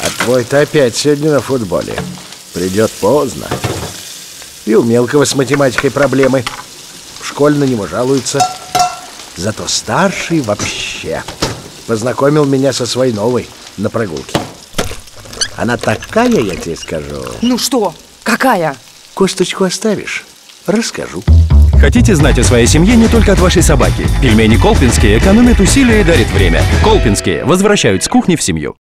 А твой-то опять сегодня на футболе. Придет поздно. И у мелкого с математикой проблемы. В школе на него жалуются. Зато старший вообще познакомил меня со своей новой на прогулке. Она такая, я тебе скажу. Ну что, какая? Косточку оставишь? Расскажу. Хотите знать о своей семье не только от вашей собаки? Пельмени Колпинские экономят усилия и дарят время. Колпинские возвращают с кухни в семью.